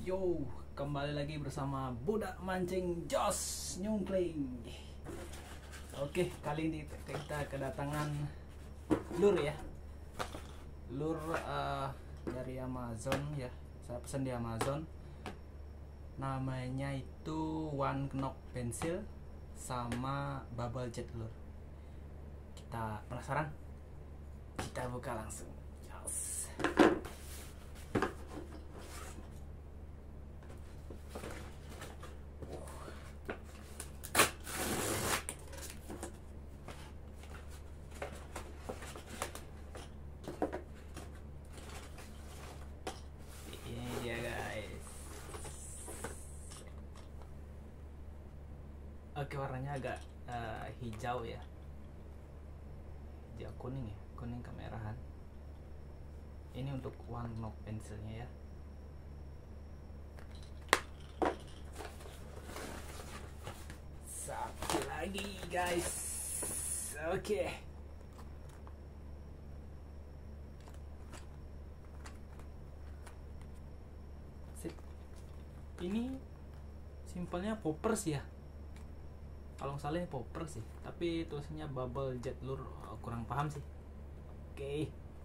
Yo, kembali lagi bersama Budak Mancing Jos Nyungkling. Oke, kali ini kita kedatangan lure ya. Lure dari Amazon ya. Saya pesan di Amazon. Namanya itu One Knock Pencil sama Bubble Jet Lure. Kita penasaran? Kita buka langsung. Yes. Oke, warnanya agak hijau ya, hijau kuning ya, kuning kemerahan. Ini untuk One Knock pensilnya ya. Satu lagi guys. Oke. Sip. Ini simpelnya poppers ya. Kalau nggak salah popper sih, tapi tulisannya Bubble Jet Lure, kurang paham sih. Oke,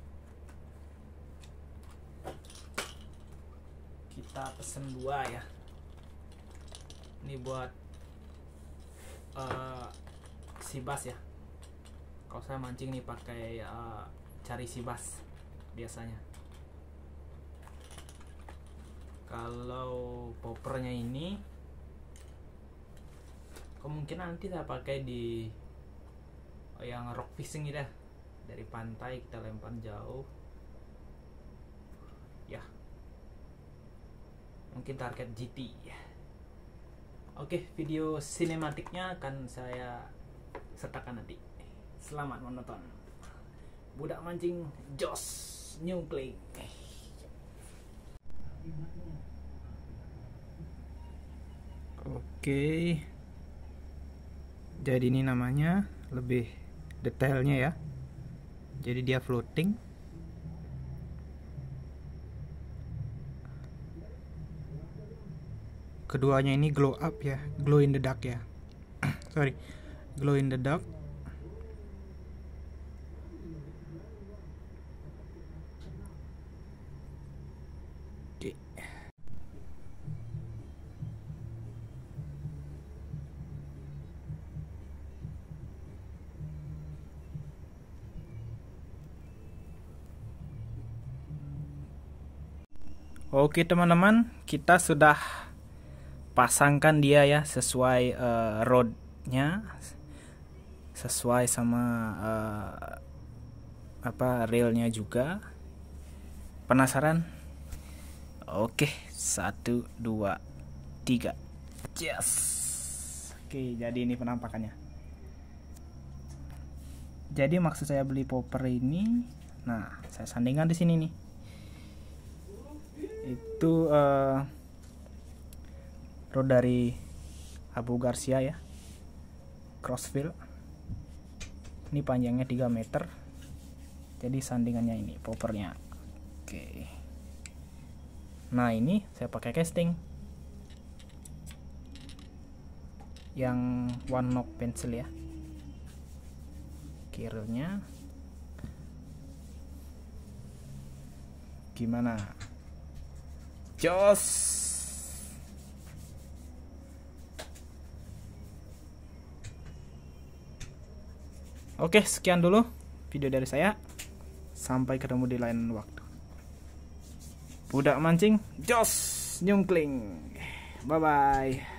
kita pesen 2 ya. Ini buat sibas ya. Kalau saya mancing nih pakai cari sibas biasanya. Kalau poppernya ini kemungkinan nanti saya pakai di yang rock fishing gitu ya, dari pantai kita lempar jauh ya, mungkin target GT ya. Oke, video sinematiknya akan saya sertakan nanti. Selamat menonton Budak Mancing Jos Nyungkling. Oke, jadi ini namanya lebih detailnya ya. Jadi dia floating. Keduanya ini glow up ya, glow in the dark ya. Sorry, glow in the dark. Oke teman-teman, kita sudah pasangkan dia ya sesuai rodnya, sesuai sama railnya juga. Penasaran? Oke, 1, 2, 3. Yes. Oke, jadi ini penampakannya. Jadi maksud saya beli popper ini, nah saya sandingkan di sini nih. Itu rod dari Abu Garcia ya, crossfield. Ini panjangnya 3 meter. Jadi sandingannya ini poppernya. Oke. Nah ini saya pakai casting yang One Knock pencil ya. Kiranya gimana? Jos. Oke, sekian dulu video dari saya. Sampai ketemu di lain waktu. Budak Mancing Jos Nyungkling. Bye bye.